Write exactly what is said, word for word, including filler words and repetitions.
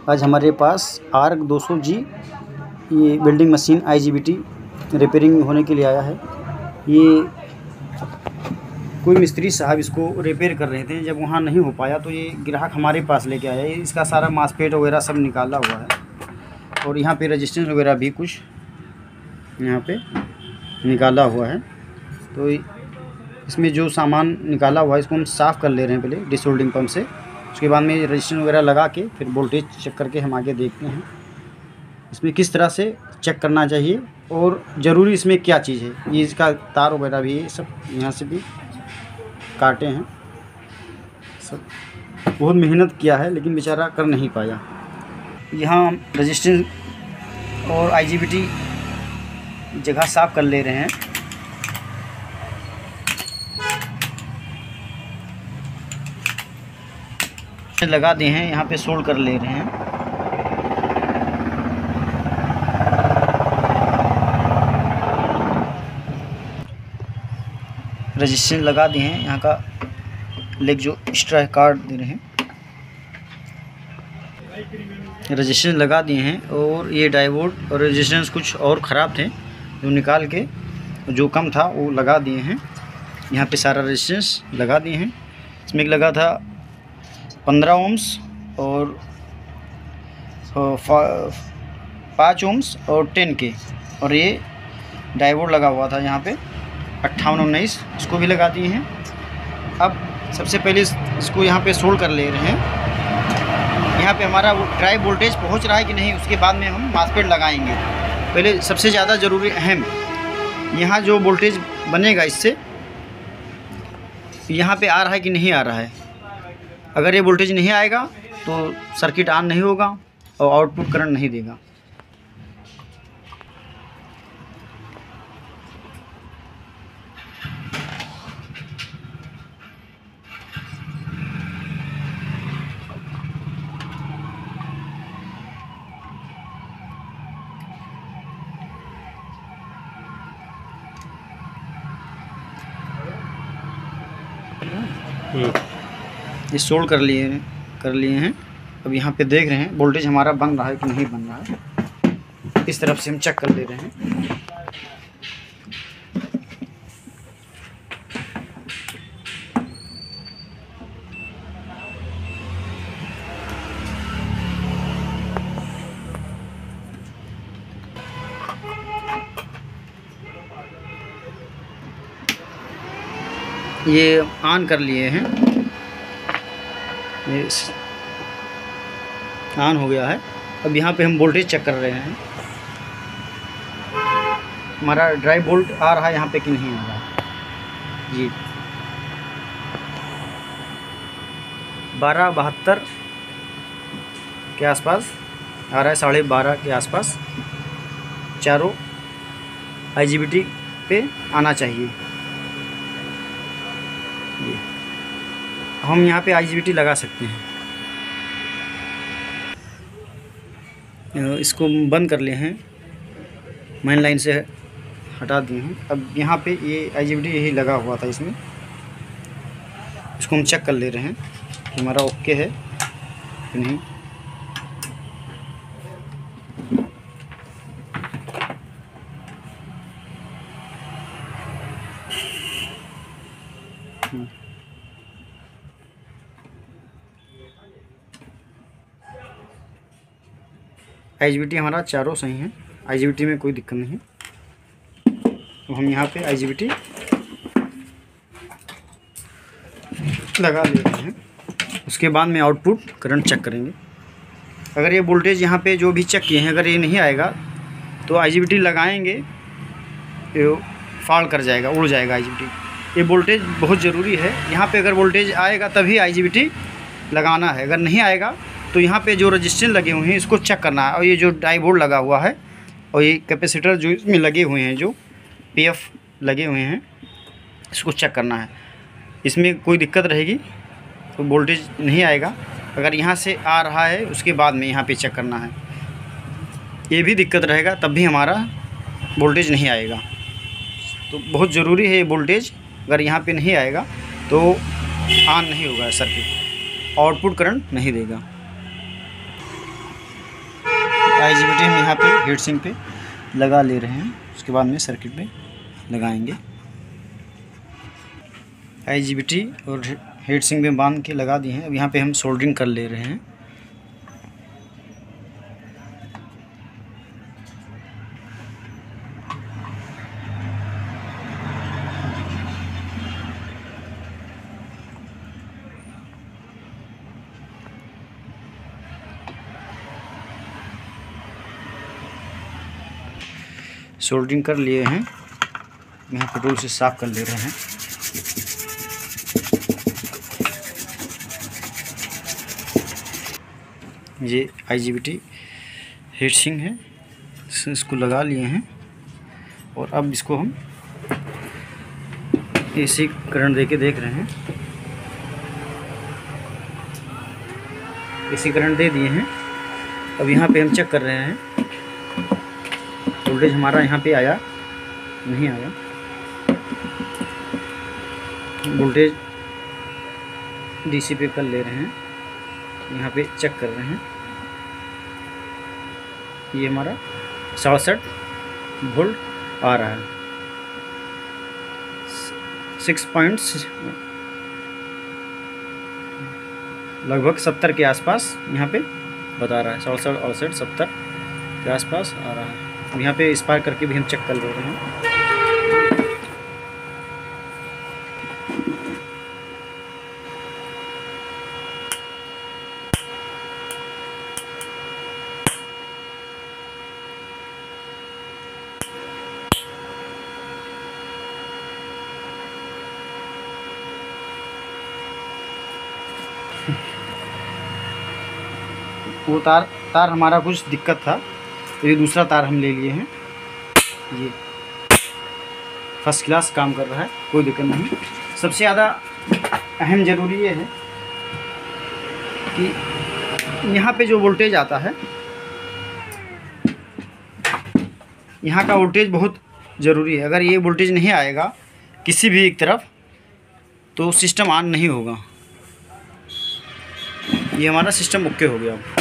आज हमारे पास आर्क दो सौ जी ये welding machine I G B T repairing होने के लिए आया है। ये कोई मिस्त्री साहब इसको रिपेयर कर रहे थे, जब वहाँ नहीं हो पाया तो ये ग्राहक हमारे पास लेके आया। इसका सारा मासपेट वगैरह सब निकाला हुआ है और यहाँ पे रजिस्टेंस वगैरह भी कुछ यहाँ पे निकाला हुआ है। तो इसमें जो सामान निकाला हुआ है इसको हम साफ़ कर ले रहे हैं पहले डिसोल्डिंग पंप से। उसके बाद में रजिस्टेंस वगैरह लगा के फिर वोल्टेज चेक करके हम आगे देखते हैं इसमें किस तरह से चेक करना चाहिए और ज़रूरी इसमें क्या चीज़ है। ये इसका तार वगैरह भी सब यहाँ से भी काटे हैं। सब बहुत मेहनत किया है लेकिन बेचारा कर नहीं पाया। यहाँ रजिस्टेंस और आई जी बी टी जगह साफ़ कर ले रहे हैं। लगा दिए हैं, यहाँ पे सोल्ड कर ले रहे हैं। रजिस्टेंस लगा दिए हैं, यहाँ का लेग जो एक्स्ट्रा है काट दे रहे हैं। रजिस्टेंस लगा दिए हैं और ये डायोड और रजिस्टेंस कुछ और ख़राब थे जो निकाल के जो कम था वो लगा दिए हैं। यहाँ पे सारा रजिस्टेंस लगा दिए हैं। इसमें एक लगा था पंद्रह ओम्स और पाँच ओम्स और टेन के, और ये डायोड लगा हुआ था यहाँ पे अट्ठावन उन्नीस, इसको भी लगा दिए हैं। अब सबसे पहले इसको यहाँ पे सोल्ड कर ले रहे हैं। यहाँ पे हमारा वो ड्राइव वोल्टेज पहुँच रहा है कि नहीं, उसके बाद में हम मासपेट लगाएंगे। पहले सबसे ज़्यादा ज़रूरी अहम यहाँ जो वोल्टेज बनेगा इससे यहाँ पे आ रहा है कि नहीं आ रहा है। अगर ये वोल्टेज नहीं आएगा तो सर्किट ऑन नहीं होगा और आउटपुट करंट नहीं देगा। ये सोल्ड कर लिए कर लिए हैं। अब यहाँ पे देख रहे हैं वोल्टेज हमारा बन रहा है कि नहीं बन रहा है। इस तरफ से हम चेक कर ले रहे हैं। ये ऑन कर लिए हैं, ये ऑन हो गया है। अब यहाँ पे हम वोल्टेज चेक कर रहे हैं हमारा ड्राइव वोल्ट आ रहा है यहाँ पे कि नहीं आ रहा है। जी बारह बहत्तर के आसपास आ रहा है, साढ़े बारह के आसपास चारों आई जी बी टी पे आना चाहिए। हम यहाँ पे आई जी बी टी लगा सकते हैं। इसको बंद कर लिए हैं, मेन लाइन से हटा दिए हैं। अब यहाँ पे ये आई जी बी टी यही लगा हुआ था इसमें, इसको हम चेक कर ले रहे हैं कि हमारा ओके है कि नहीं। आई जी बी टी हमारा चारों सही है, आई जी बी टी में कोई दिक्कत नहीं है। तो हम यहाँ पे आई जी बी टी लगा ले रहे हैं। उसके बाद में आउटपुट करंट चेक करेंगे। अगर ये वोल्टेज यहाँ पे जो भी चेक किए हैं अगर ये नहीं आएगा तो आई जी बी टी लगाएंगे, ये फाड़ कर जाएगा, उड़ जाएगा आई जी बी टी। ये वोल्टेज बहुत ज़रूरी है। यहाँ पे अगर वोल्टेज आएगा तभी आई जी बी टी लगाना है, अगर नहीं आएगा तो यहाँ पे जो रजिस्टेंस लगे हुए हैं इसको चेक करना है। और ये जो डायोड लगा हुआ है और ये कैपेसिटर जो इसमें लगे हुए हैं, जो पी एफ लगे हुए हैं, इसको चेक करना है। इसमें कोई दिक्कत रहेगी तो वोल्टेज नहीं आएगा। अगर यहाँ से आ रहा है उसके बाद में यहाँ पे चेक करना है। ये भी दिक्कत रहेगा तब भी हमारा वोल्टेज नहीं आएगा। तो बहुत ज़रूरी है ये वोल्टेज, अगर यहाँ पे नहीं आएगा तो ऑन नहीं होगा सर्किट, आउटपुट करंट नहीं देगा। आईजीबीटी हम यहाँ पे हीट सिंक पे लगा ले रहे हैं, उसके बाद में सर्किट पे लगाएंगे। आईजीबीटी और हीट सिंक में बांध के लगा दिए हैं। अब यहाँ पे हम सोल्डरिंग कर ले रहे हैं। सोल्डरिंग कर लिए हैं, यहाँ पेट्रोल से साफ कर ले रहे हैं। ये आईजीबीटी हीट सिंक है, इसको लगा लिए हैं और अब इसको हम एसी करंट देके देख रहे हैं। एसी करंट दे दिए हैं। अब यहाँ पे हम चेक कर रहे हैं वोल्टेज हमारा यहाँ पे आया नहीं आया। वोल्टेज डीसी पे कर ले रहे हैं, यहाँ पे चेक कर रहे हैं। ये हमारा सड़सठ वोल्ट आ रहा है, सिक्स पॉइंट लगभग सत्तर के आसपास यहाँ पे बता रहा है। सड़सठ अड़सठ सत्तर के आसपास आ रहा है। यहाँ पे स्पार्क करके भी हम चेक कर ले रहे हैं। वो तार तार हमारा कुछ दिक्कत था, तो ये दूसरा तार हम ले लिए हैं। ये फर्स्ट क्लास काम कर रहा है, कोई दिक्कत नहीं। सबसे ज़्यादा अहम ज़रूरी ये है कि यहाँ पे जो वोल्टेज आता है, यहाँ का वोल्टेज बहुत ज़रूरी है। अगर ये वोल्टेज नहीं आएगा किसी भी एक तरफ तो सिस्टम ऑन नहीं होगा। ये हमारा सिस्टम ओके हो गया।